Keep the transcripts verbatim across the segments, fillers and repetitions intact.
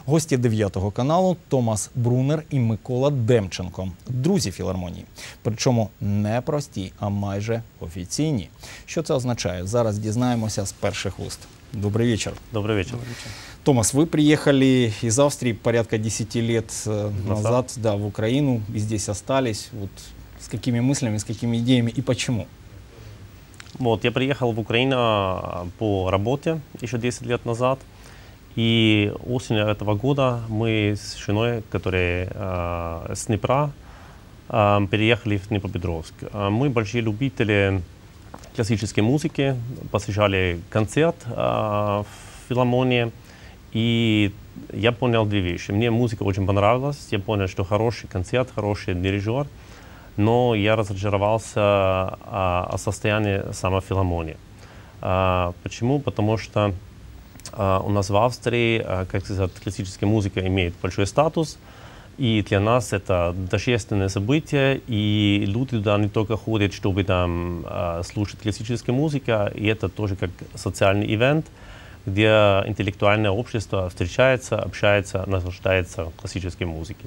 Гості дев'ятого каналу Томас Брунер і Микола Демченко. Друзі філармонії. Причому не прості, а майже офіційні. Що це означає? Зараз дізнаємося з перших уст. Добрый вечер. Добрый вечер. Добрый вечер. Томас, вы приехали из Австрии порядка десяти лет назад, да, в Украину, и здесь остались. Вот с какими мыслями, с какими идеями и почему? Вот, я приехал в Украину по работе еще десять лет назад. И осенью этого года мы с женой, которая э, с Днепра, э, переехали в Днепропетровск. Мы большие любители классической музыки, посещали концерт э, в филармонии. И я понял две вещи. Мне музыка очень понравилась. Я понял, что хороший концерт, хороший дирижер. Но я разочаровался о, о состоянии самой филармонии. А, почему? Потому что а, у нас в Австрии, а, как сказать, классическая музыка имеет большой статус. И для нас это торжественное событие. И люди туда не только ходят, чтобы там а, слушать классическую музыку, и это тоже как социальный ивент, где интеллектуальное общество встречается, общается, наслаждается классической музыкой.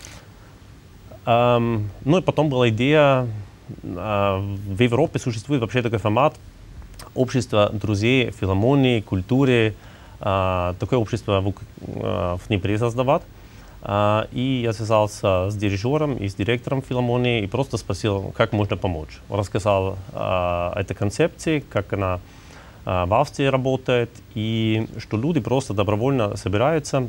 Um, ну и потом была идея, uh, в Европе существует вообще такой формат общества друзей, филармонии, культуры, uh, такое общество в, uh, в Днепре создавать. Uh, и я связался с дирижером и с директором филармонии и просто спросил, как можно помочь. Он рассказал uh, этой концепции, как она uh, в Австрии работает, и что люди просто добровольно собираются,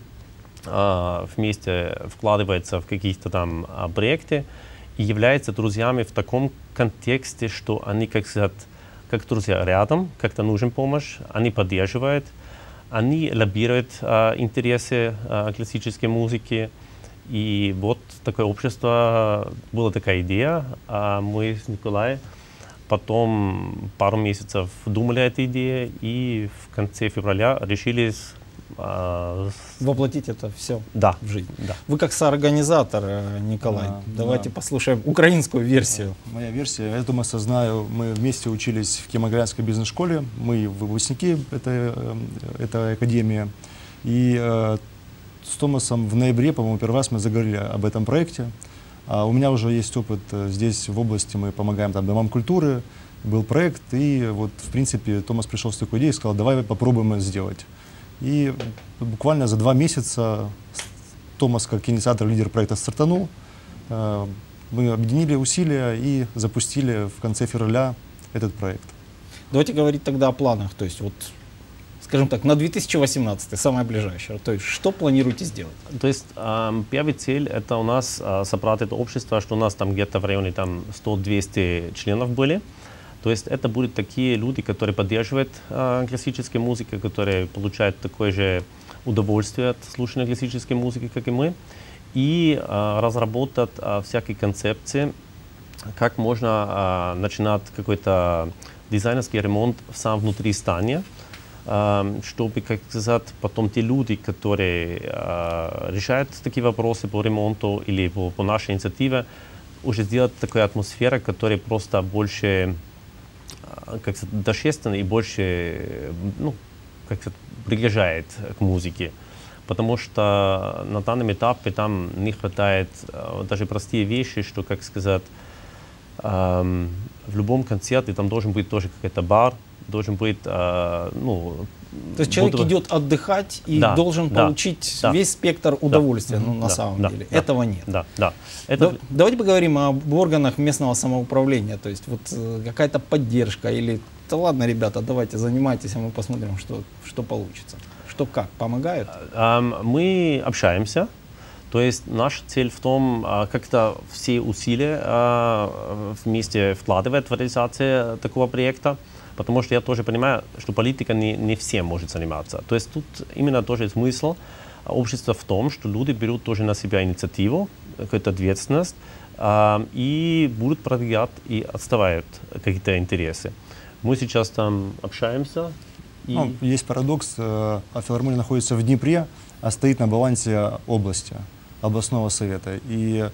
вместе вкладывается в какие-то там проекты и являются друзьями в таком контексте, что они, как сказать, как друзья рядом, как-то нужен помощь, они поддерживают, они лоббируют а, интересы а, классической музыки. И вот такое общество, была такая идея, а мы с Николаем потом пару месяцев думали о этой идее и в конце февраля решили воплотить это все да. в жизнь. Да. Вы как соорганизатор, Николай, а, давайте да. послушаем украинскую версию. Моя версия, я думаю, знаю, мы вместе учились в Кемогорянской бизнес-школе, мы выпускники этой, этой академии. И э, с Томасом в ноябре, по-моему, первый раз мы заговорили об этом проекте. А у меня уже есть опыт здесь, в области, мы помогаем там домам культуры, был проект, и вот, в принципе, Томас пришел с такой идеей и сказал, давай попробуем это сделать. И буквально за два месяца Томас, как инициатор, лидер проекта, стартанул. Мы объединили усилия и запустили в конце февраля этот проект. Давайте говорить тогда о планах. То есть, вот, скажем так, на две тысячи восемнадцатый, самое ближайшее. То есть, что планируете сделать? То есть, э, первая цель — это у нас э, собрать это общество, что у нас там где-то в районе там сто-двести членов были. То есть это будут такие люди, которые поддерживают э, классическую музыку, которые получают такое же удовольствие от слушания классической музыки, как и мы, и э, разработать э, всякие концепции, как можно э, начинать какой-то дизайнерский ремонт в самом внутри здания, э, чтобы, как сказать, потом те люди, которые э, решают такие вопросы по ремонту или по, по нашей инициативе, уже сделать такую атмосферу, которая просто больше как сказать, торжественно и больше, ну, как сказать, приближает к музыке. Потому что на данном этапе там не хватает э, даже простые вещи, что, как сказать, э, в любом концерте там должен быть тоже какой-то бар, должен быть, э, ну... То есть человек будто... идет отдыхать и да, должен да, получить да, весь спектр удовольствия, да, ну, на да, самом да, деле. Да, Этого нет. Да, да. Это... Да, давайте поговорим об органах местного самоуправления. То есть вот какая-то поддержка или, да ладно, ребята, давайте занимайтесь, а мы посмотрим, что, что получится. Что как, помогают? Мы общаемся. То есть наша цель в том, как-то все усилия вместе вкладывать в реализацию такого проекта. Потому что я тоже понимаю, что политика не, не всем может заниматься. То есть тут именно тоже смысл общества в том, что люди берут тоже на себя инициативу, какую-то ответственность, э, и будут продвигать и отставают какие-то интересы. Мы сейчас там общаемся. И... Ну, есть парадокс, э, филармония находится в Днепре, а стоит на балансе области, областного совета. И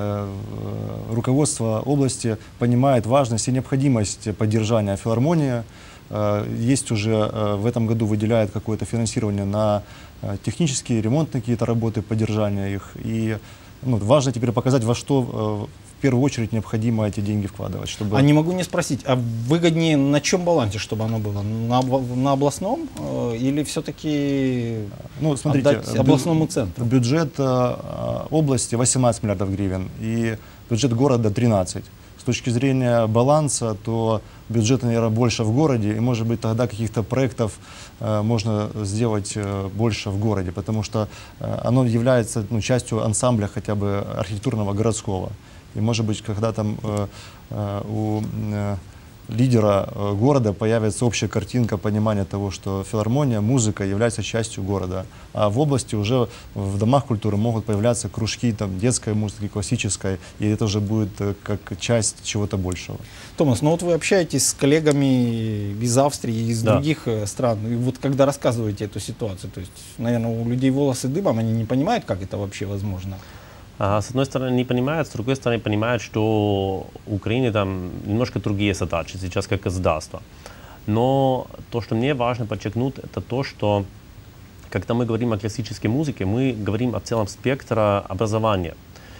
руководство области понимает важность и необходимость поддержания филармонии. Есть уже в этом году выделяет какое-то финансирование на э, технические, ремонтные какие-то работы, поддержания их. И ну, важно теперь показать, во что э, в первую очередь необходимо эти деньги вкладывать. Чтобы... А не могу не спросить, а выгоднее на чем балансе, чтобы оно было? На, об- на областном э, или все-таки Ну, смотрите, отдать областному центру? Бюджет э, области восемнадцать миллиардов гривен и бюджет города тринадцать. С точки зрения баланса, то бюджет, наверное, больше в городе, и, может быть, тогда каких-то проектов э, можно сделать э, больше в городе, потому что э, оно является ну, частью ансамбля хотя бы архитектурного городского. И, может быть, когда там э, э, у э, лидера э, города появится общая картинка понимания того, что филармония, музыка является частью города. А в области уже в домах культуры могут появляться кружки там, детской музыки, классической, и это уже будет э, как часть чего-то большего. Томас, ну вот вы общаетесь с коллегами из Австрии, из Да. других э, стран, и вот когда рассказываете эту ситуацию, то есть, наверное, у людей волосы дыбом, они не понимают, как это вообще возможно. А, С одной стороны, не понимают, с другой стороны, понимают, что в Украине там немножко другие задачи сейчас как государство. Но то, что мне важно подчеркнуть, это то, что когда мы говорим о классической музыке, мы говорим о целом спектре образования.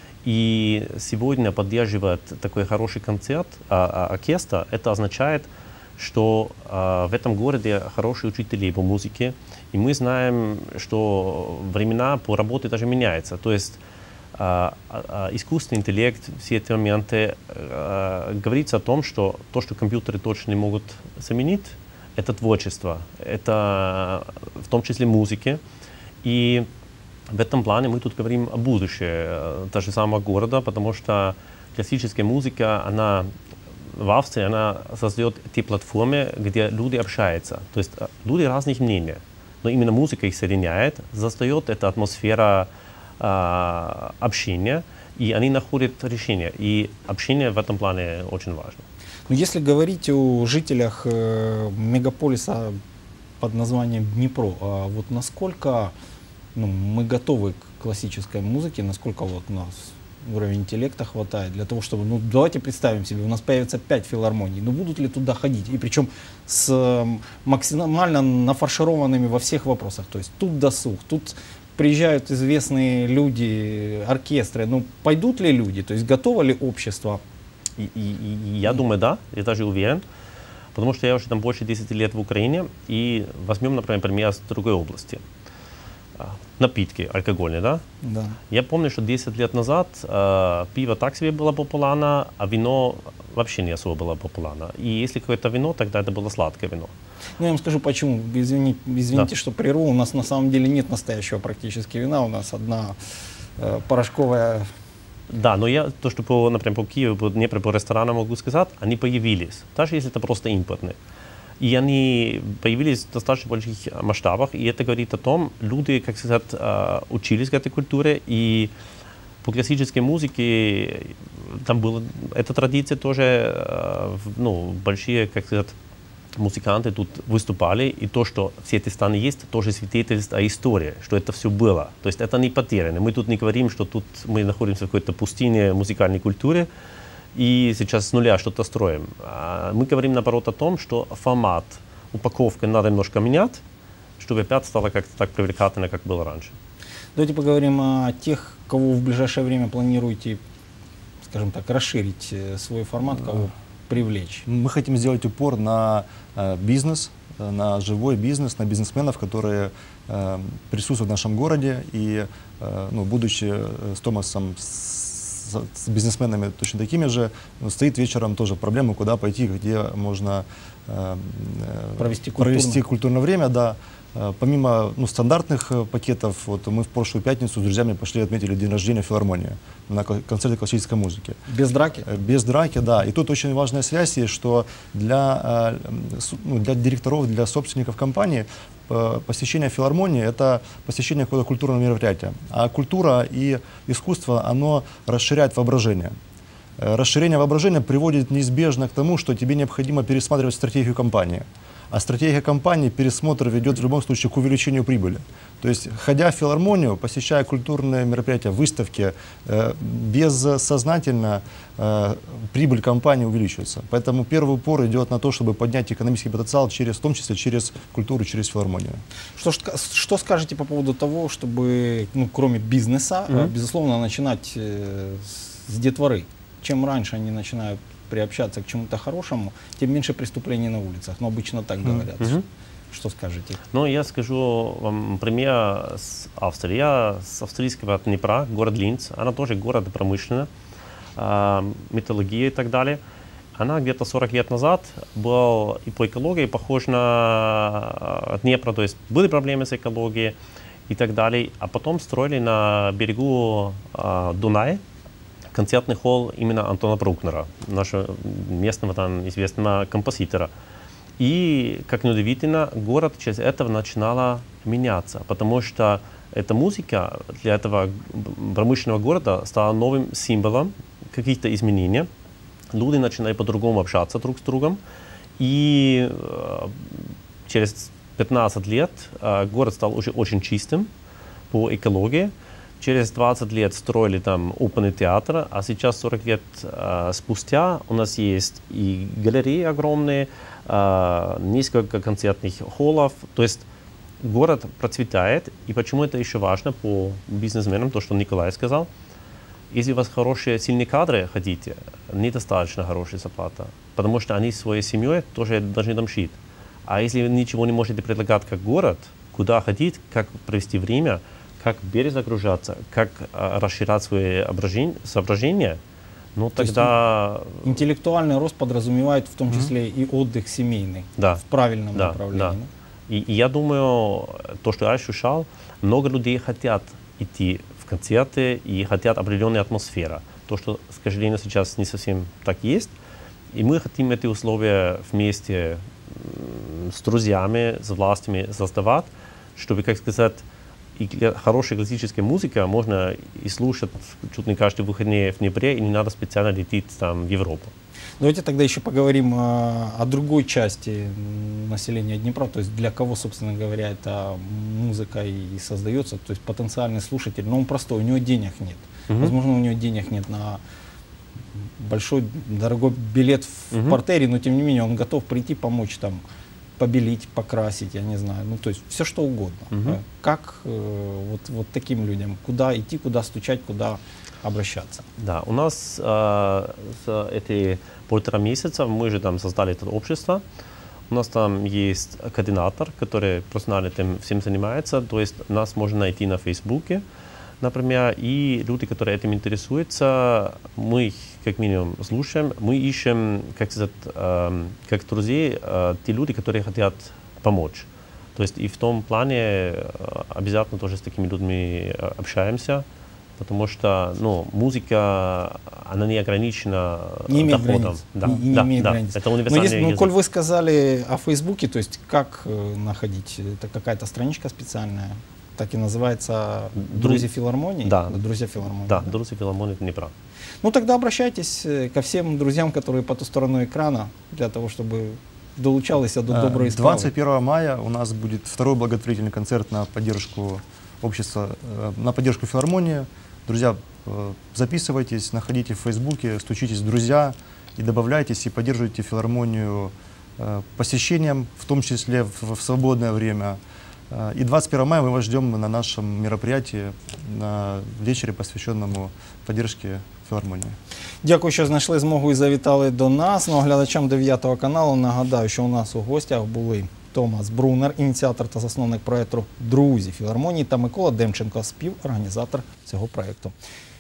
И сегодня поддерживать такой хороший концерт, а, а, оркестр, это означает, что а, в этом городе хорошие учителя по музыке. И мы знаем, что времена по работе даже меняются. То есть Uh, uh, искусственный интеллект, все эти моменты, uh, говорится о том, что то, что компьютеры точно не могут заменить, это творчество, это в том числе музыки. И в этом плане мы тут говорим о будущем uh, того же самого города, потому что классическая музыка, она в Австрии, она создает те платформы, где люди общаются. То есть uh, люди разных мнений, но именно музыка их соединяет, создает эта атмосфера общения, и они находят решение. И общение в этом плане очень важно. Но если говорить о жителях э, мегаполиса под названием Днепро, а вот насколько ну, мы готовы к классической музыке, насколько вот у нас уровень интеллекта хватает для того, чтобы, ну давайте представим себе, у нас появится пять филармоний, но будут ли туда ходить? И причем с э, максимально нафаршированными во всех вопросах. То есть тут досуг, тут приезжают известные люди, оркестры, ну пойдут ли люди, то есть готово ли общество? И, и, и я думаю, да, я даже уверен, потому что я уже там больше десяти лет в Украине, и возьмем, например, пример с другой области. Напитки алкогольные, да? Да. Я помню, что десять лет назад э, пиво так себе было популярно, а вино вообще не особо было популярно. И если какое-то вино, тогда это было сладкое вино. Ну, я вам скажу почему. Извините, извините Да. что прерву. У нас на самом деле нет настоящего практически вина. У нас одна э, порошковая. Да, но я то, что по, например, по Киеву, по Днепру, по ресторанам могу сказать, они появились, даже если это просто импортные. И они появились в достаточно больших масштабах, и это говорит о том, люди, как сказать, учились к этой культуре, и по классической музыке там была эта традиция тоже, ну, большие, как сказать, музыканты тут выступали, и то, что все эти страны есть, тоже свидетельствует о истории, что это все было. То есть это не потеряно. Мы тут не говорим, что тут мы находимся в какой-то пустыне музыкальной культуры, и сейчас с нуля что-то строим. Мы говорим, наоборот, о том, что формат, упаковка надо немножко менять, чтобы опять стало как-то так привлекательно, как было раньше. Давайте поговорим о тех, кого в ближайшее время планируете, скажем так, расширить свой формат, кого привлечь. Мы хотим сделать упор на э, бизнес, э, на живой бизнес, на бизнесменов, которые э, присутствуют в нашем городе. И, э, ну, будучи э, с Томасом, с, с бизнесменами точно такими же, ну, стоит вечером тоже проблема, куда пойти, где можно э, Провести провести культурно. культурное время. Да. Э, Помимо ну, стандартных э, пакетов, вот, мы в прошлую пятницу с друзьями пошли отметили день рождения филармонии на ко- концерте классической музыки. Без драки? Э, Без драки, да. И тут очень важная связь есть, что для, э, с- ну, для директоров, для собственников компании э, посещение филармонии — это посещение какого-то культурного мероприятия. А культура и искусство, оно расширяет воображение. Э, Расширение воображения приводит неизбежно к тому, что тебе необходимо пересматривать стратегию компании. А стратегия компании, пересмотр ведет в любом случае к увеличению прибыли. То есть, ходя в филармонию, посещая культурные мероприятия, выставки, э, бессознательно э, прибыль компании увеличивается. Поэтому первый упор идет на то, чтобы поднять экономический потенциал, через, в том числе через культуру, через филармонию. Что, ж- что скажете по поводу того, чтобы, ну, кроме бизнеса, Мгм. э, безусловно, начинать э, с с детворы? Чем раньше они начинают приобщаться к чему-то хорошему, тем меньше преступлений на улицах. Но обычно так Мгм. говорят. Мгм. Что скажете? Ну, я скажу вам пример с Австрии. Я с австрийского Днепра, город Линц. Она тоже город промышленный, а, металлургия и так далее. Она где-то сорок лет назад была и по экологии похож на а, Днепр, то есть были проблемы с экологией и так далее. А потом строили на берегу а, Дуная концертный холл именно Антона Брукнера, нашего местного там известного композитора. И, как неудивительно, город через это начинала меняться, потому что эта музыка для этого промышленного города стала новым символом каких-то изменений. Люди начинали по-другому общаться друг с другом. И э, через пятнадцать лет э, город стал уже очень чистым по экологии. Через двадцать лет строили там оперный театр, а сейчас сорок лет э, спустя у нас есть и галереи огромные, э, несколько концертных холлов. То есть город процветает. И почему это еще важно по бизнесменам, то, что Николай сказал. Если у вас хорошие, сильные кадры хотите, недостаточно хорошая зарплата, потому что они своей семьей тоже должны там жить. А если вы ничего не можете предлагать как город, куда ходить, как провести время, как перезагружаться, как а, расширять свои соображения, ну То есть тогда... Интеллектуальный рост подразумевает в том числе и отдых семейный Да. в правильном Да, направлении. да. И, и я думаю, то, что я ощущал, много людей хотят идти в концерты и хотят определенную атмосферу. То, что, к сожалению, сейчас не совсем так есть. И мы хотим эти условия вместе м, с друзьями, с властями создавать, чтобы, как сказать, и хорошая классическая музыка можно и слушать чуть не каждые выходные в ноябре, и не надо специально лететь там в Европу. Давайте тогда еще поговорим а, о другой части м, населения Днепра, то есть для кого, собственно говоря, эта музыка и, и создается, то есть потенциальный слушатель, но он простой, у него денег нет. Мгм. Возможно, у него денег нет на большой, дорогой билет в Мгм. портере, но тем не менее он готов прийти, помочь там, побелить, покрасить, я не знаю, ну то есть все что угодно. Мгм. Э, Как э, вот, вот таким людям, куда идти, куда стучать, куда обращаться? Да, у нас э, с эти полтора месяца мы же там создали это общество. У нас там есть координатор, который профессионально этим всем занимается. То есть нас можно найти на Фейсбуке, например, и люди, которые этим интересуются, мы их как минимум слушаем. Мы ищем, как сказать, э, как друзей, э, те люди, которые хотят помочь. То есть и в том плане э, обязательно тоже с такими людьми э, общаемся. Потому что ну, музыка, она не ограничена Не имеет доходом. границ. Да, И- и не да, имеет да. границ. Это Но универсальный если, ну, язык. коль вы сказали о Фейсбуке, то есть как э, находить? Это какая-то страничка специальная? Так и называется «Друзья филармонии»? Да. «Друзья филармонии». Да, друзья филармонии Днепра. Ну тогда обращайтесь э, ко всем друзьям, которые по ту сторону экрана, для того, чтобы долучалось до Э, доброй справы. двадцать первого мая у нас будет второй благотворительный концерт на поддержку общества, э, на поддержку филармонии. Друзья, э, записывайтесь, находите в Фейсбуке, стучитесь в друзья и добавляйтесь, и поддерживайте филармонию э, посещением, в том числе в, в свободное время. Э, И двадцать первого мая мы вас ждем на нашем мероприятии, на вечере, посвященному поддержке філармонії. Дякую, що знайшли змогу і завітали до нас. Ну, а глядачам дев'ятого каналу нагадаю, що у нас у гостях були Томас Брунер, ініціатор та засновник проєкту «Друзі філармонії» та Микола Демченко, співорганізатор цього проєкту.